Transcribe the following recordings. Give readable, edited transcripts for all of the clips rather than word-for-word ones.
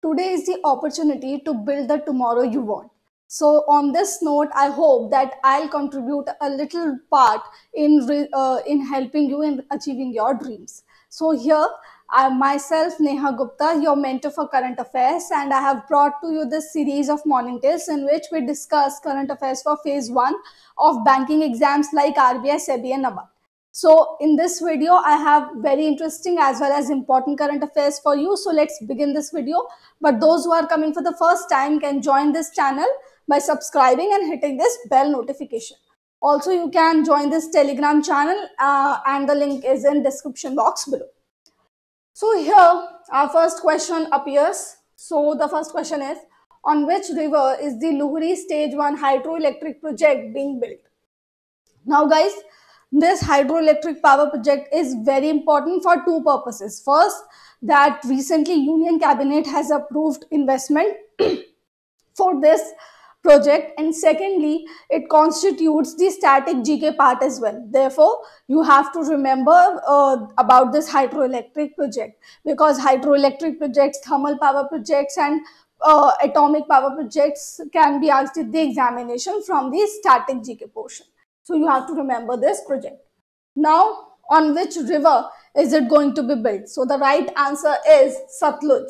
Today is the opportunity to build the tomorrow you want. So, on this note, I hope that I'll contribute a little part in helping you in achieving your dreams. So, here I myself, Neha Gupta, your mentor for current affairs, and I have brought to you this series of morning tales in which we discuss current affairs for phase one of banking exams like RBI, SEBI, and NABARD. So in this video, I have very interesting as well as important current affairs for you. So let's begin this video. But those who are coming for the first time can join this channel by subscribing and hitting this bell notification. Also, you can join this Telegram channel and the link is in description box below. So here our first question appears. So the first question is, on which river is the Luhri Stage 1 hydroelectric project being built? Now guys, this hydroelectric power project is very important for two purposes. First, that recently Union Cabinet has approved investment for this project, and secondly, it constitutes the static GK part as well. Therefore, you have to remember about this hydroelectric project, because hydroelectric projects, thermal power projects, and atomic power projects can be asked in the examination from the static GK portion. So you have to remember this project. Now, on which river is it going to be built? So the right answer is Satluj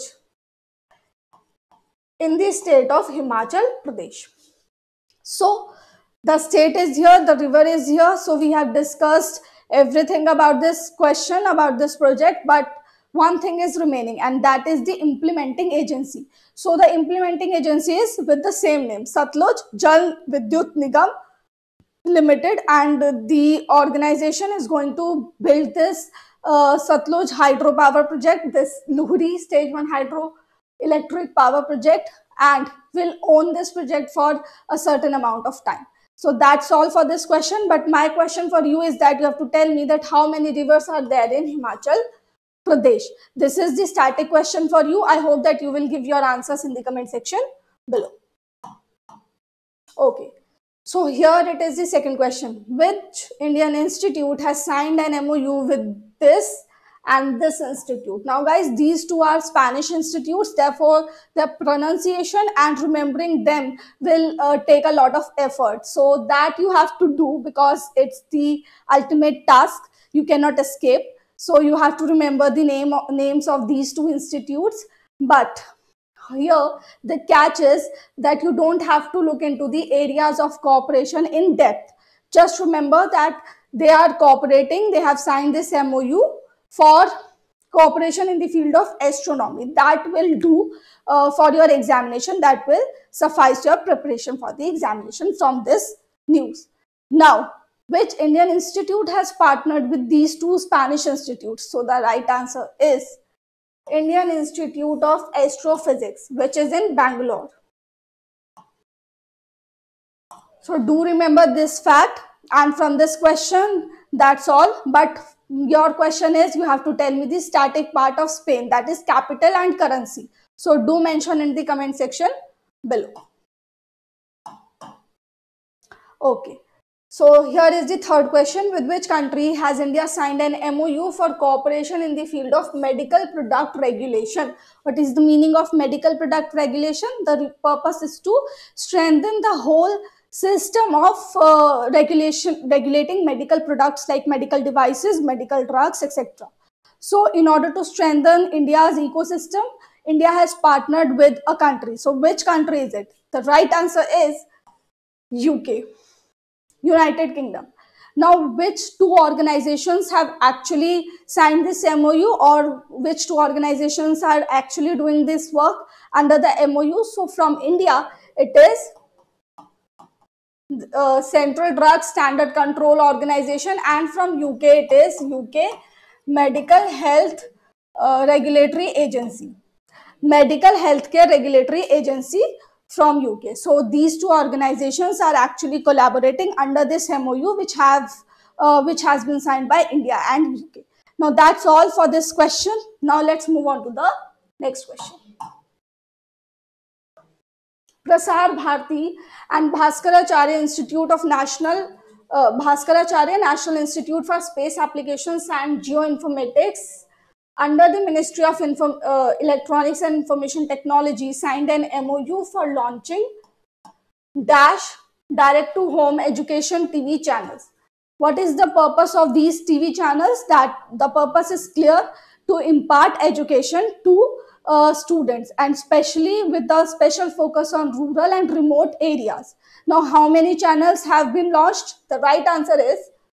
in the state of Himachal Pradesh. So the state is here, the river is here. So we have discussed everything about this question, about this project, but one thing is remaining, and that is the implementing agency. So the implementing agency is with the same name, Satluj Jal Vidyut Nigam Limited, and the organization is going to build this Satluj hydropower project, this Luhri stage 1 hydroelectric power project, and will own this project for a certain amount of time. So that's all for this question. But my question for you is that you have to tell me that how many rivers are there in Himachal Pradesh. This is the static question for you. I hope that you will give your answers in the comment section below. Okay. So here it is the second question. Which Indian institute has signed an MOU with this and this institute? Now guys, these two are Spanish institutes. Therefore, the pronunciation and remembering them will take a lot of effort. So that you have to do, because it's the ultimate task. You cannot escape. So you have to remember the names of these two institutes. But here the catch is that you don't have to look into the areas of cooperation in depth. Just remember that they are cooperating, they have signed this MOU for cooperation in the field of astronomy. That will do for your examination. That will suffice your preparation for the examination from this news. Now, which Indian institute has partnered with these two Spanish institutes? So the right answer is Indian Institute of Astrophysics, which is in Bangalore. So do remember this fact, and from this question, that's all. But your question is, you have to tell me the static part of Spain, that is capital and currency. So do mention in the comment section below. Okay. So here is the third question. With which country has India signed an MOU for cooperation in the field of medical product regulation? What is the meaning of medical product regulation? The purpose is to strengthen the whole system of regulating medical products like medical devices, medical drugs, etc. So in order to strengthen India's ecosystem, India has partnered with a country. So which country is it? The right answer is UK. United Kingdom. Now, which two organizations have actually signed this MOU, or which two organizations are actually doing this work under the MOU? So, from India, it is Central Drug Standard Control Organization, and from UK, it is UK Medical Health Regulatory Agency. Medical Healthcare Regulatory Agency from UK. So these two organizations are actually collaborating under this MOU, which has been signed by India and UK. Now that's all for this question. Now let's move on to the next question. Prasar Bharati and Bhaskaracharya Institute of Bhaskaracharya National Institute for Space Applications and Geoinformatics Under the Ministry of Electronics and Information Technology signed an MOU for launching dash direct to home education TV channels. What is the purpose of these TV channels? That the purpose is clear: to impart education to students, and especially with the special focus on rural and remote areas. Now, how many channels have been launched? The right answer is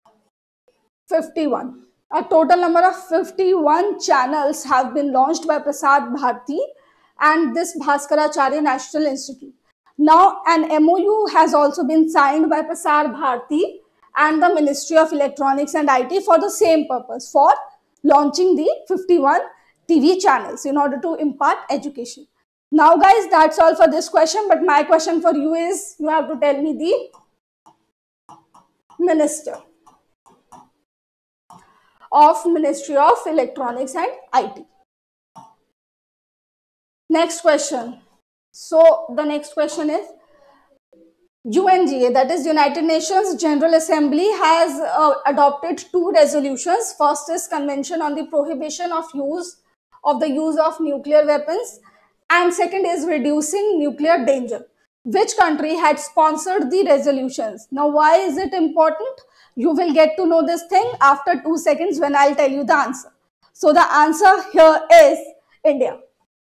51. A total number of 51 channels have been launched by Prasar Bharati and this Bhaskaracharya National Institute. Now, an MOU has also been signed by Prasar Bharati and the Ministry of Electronics and IT for the same purpose, for launching the 51 TV channels in order to impart education. Now, guys, that's all for this question. But my question for you is, you have to tell me the minister of Ministry of Electronics and IT. Next question. So the next question is, UNGA, that is United Nations General Assembly, has adopted two resolutions. First is Convention on the Prohibition of the use of nuclear weapons, and second is Reducing Nuclear Danger. Which country had sponsored the resolutions? Now, why is it important? You will get to know this thing after 2 seconds when I'll tell you the answer. So the answer here is India.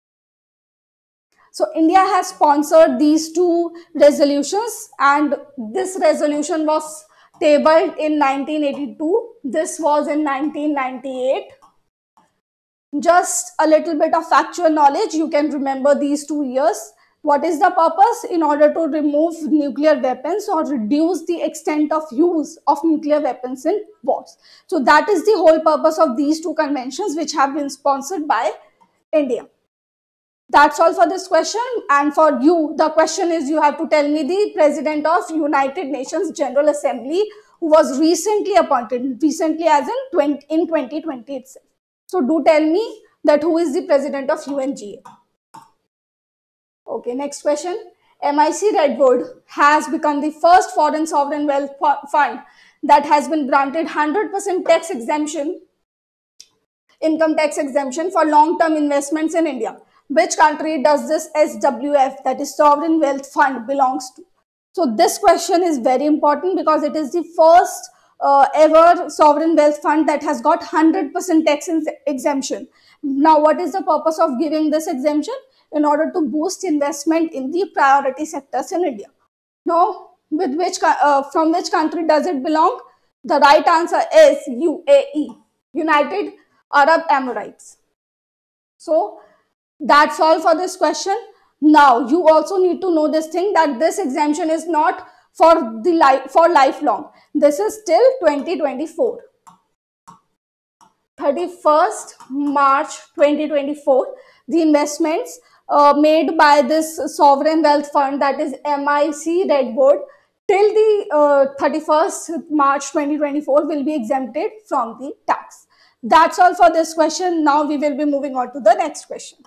So India has sponsored these two resolutions, and this resolution was tabled in 1982. This was in 1998. Just a little bit of factual knowledge, you can remember these 2 years. What is the purpose? In order to remove nuclear weapons or reduce the extent of use of nuclear weapons in wars. So that is the whole purpose of these two conventions, which have been sponsored by India. That's all for this question. And for you, the question is, you have to tell me the president of United Nations General Assembly who was recently appointed, recently as in 2020 itself. So do tell me that who is the president of UNGA. Okay, next question. MIC Redwood has become the first foreign sovereign wealth fund that has been granted 100% tax exemption, income tax exemption for long-term investments in India. Which country does this SWF, that is Sovereign Wealth Fund, belongs to? So this question is very important because it is the first ever sovereign wealth fund that has got 100% tax exemption. Now, what is the purpose of giving this exemption? In order to boost investment in the priority sectors in India. Now, from which country does it belong? The right answer is UAE, United Arab Emirates. So that's all for this question. Now you also need to know this thing, that this exemption is not for lifelong. This is till 2024. 31st March 2024, the investments made by this sovereign wealth fund, that is MIC Redwood, till the 31st March 2024 will be exempted from the tax. That's all for this question. Now we will be moving on to the next question.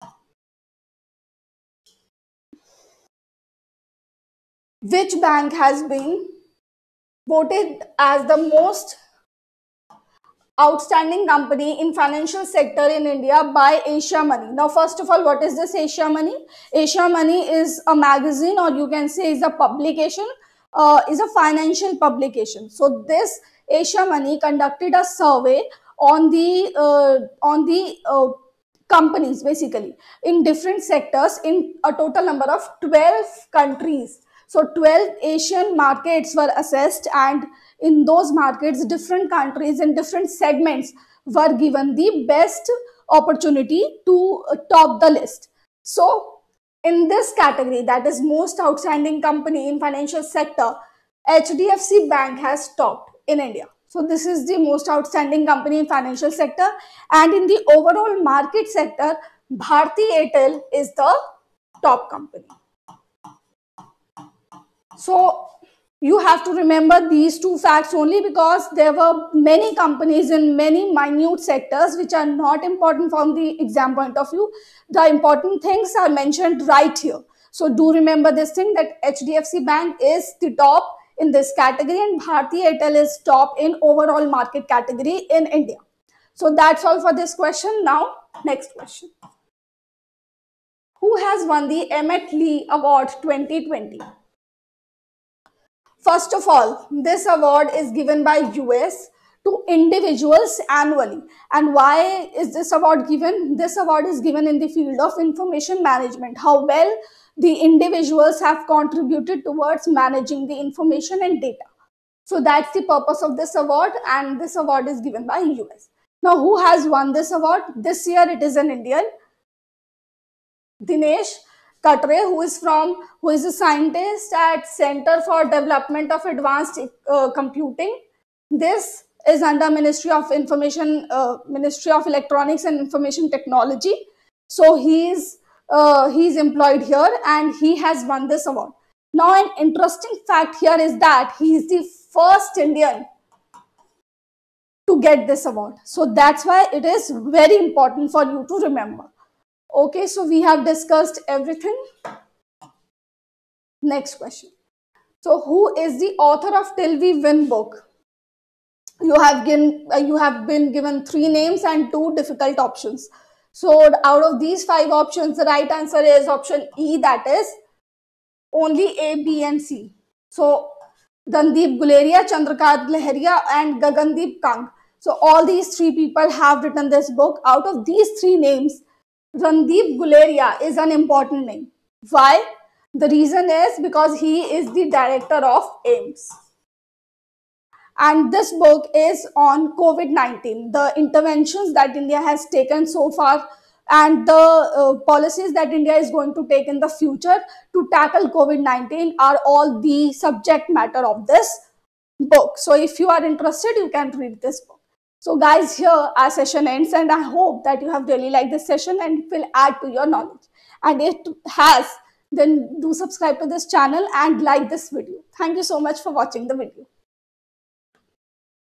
Which bank has been voted as the most outstanding company in financial sector in India by Asia Money? Now, first of all, what is this Asia Money? Asia Money is a magazine, or you can say is a publication, is a financial publication. So this Asia Money conducted a survey on the companies basically in different sectors in a total number of 12 countries. So 12 Asian markets were assessed, and in those markets, different countries in different segments were given the best opportunity to top the list. So in this category, that is most outstanding company in financial sector, HDFC Bank has topped in India. So this is the most outstanding company in financial sector, and in the overall market sector, Bharti Airtel is the top company. So you have to remember these two facts only, because there were many companies in many minute sectors which are not important from the exam point of view. The important things are mentioned right here. So do remember this thing, that HDFC Bank is the top in this category and Bharti Airtel is top in overall market category in India. So that's all for this question. Now, next question. Who has won the Emmett Lee Award 2020? First of all, this award is given by US to individuals annually. And why is this award given? This award is given in the field of information management. How well the individuals have contributed towards managing the information and data. So that's the purpose of this award, and this award is given by US. Now, who has won this award? This year it is an Indian, Dinesh Katre, who is a scientist at Center for Development of Advanced Computing. This is under Ministry of Electronics and Information Technology. So he's employed here, and he has won this award. Now, an interesting fact here is that he is the first Indian to get this award. So that's why it is very important for you to remember. Okay, so we have discussed everything. Next question. So who is the author of Till We Win book? You have been given 3 names and 2 difficult options. So out of these 5 options, the right answer is option E, that is only A, B and C. So Randeep Guleria, Chandrakant Leheria and Gagandeep Kang. So all these 3 people have written this book. Out of these 3 names, Randeep Guleria is an important name. Why? The reason is because he is the director of AIIMS. And this book is on COVID-19, the interventions that India has taken so far and the policies that India is going to take in the future to tackle COVID-19 are all the subject matter of this book. So if you are interested, you can read this book. So guys, here our session ends, and I hope that you have really liked this session and it will add to your knowledge. And if it has, then do subscribe to this channel and like this video. Thank you so much for watching the video.